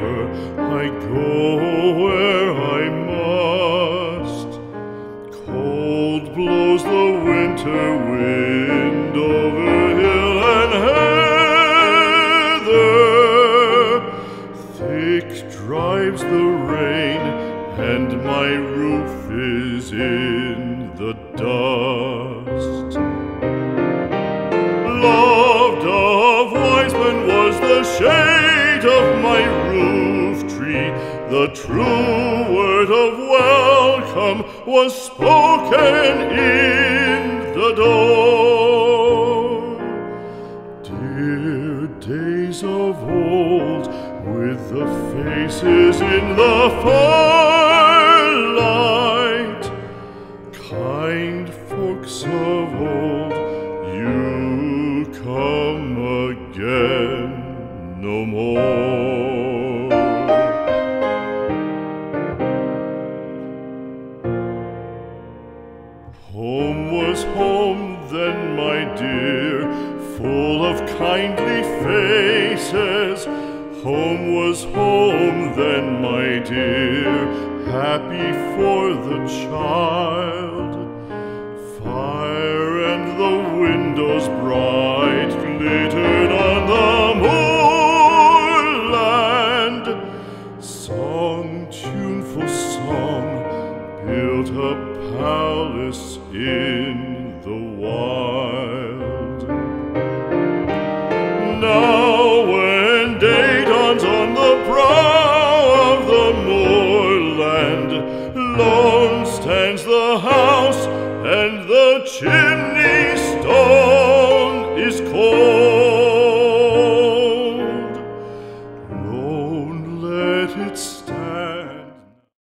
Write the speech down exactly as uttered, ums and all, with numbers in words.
river, I go where I must. Cold blows the winter wind over hill and heather. Thick drives the rain, and my roof is in the dust. Loved of wise men was the shade of my roof tree. The true word of welcome was spoken in the door. Dear days of old, with the faces in the firelight, kind folks of old, you come again no more. Home was home then, my dear, full of kindly faces. Home was home then, my dear, happy for the child. Fire and the windows bright glittered on the moorland. Song, tuneful song, built a palace in the wild. Now when day dawns on the brow of the moorland, lone stands the house and the chimney stone.